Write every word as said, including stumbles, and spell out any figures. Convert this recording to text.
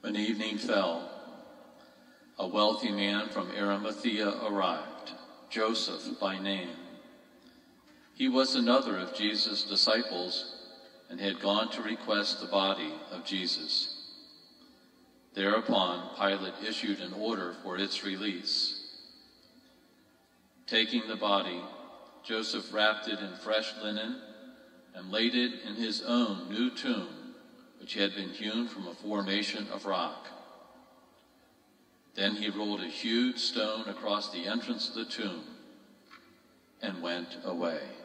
When evening fell, a wealthy man from Arimathea arrived, Joseph by name. He was another of Jesus' disciples and had gone to request the body of Jesus. Thereupon, Pilate issued an order for its release. Taking the body, Joseph wrapped it in fresh linen and laid it in his own new tomb, which had been hewn from a formation of rock. Then he rolled a huge stone across the entrance of the tomb and went away.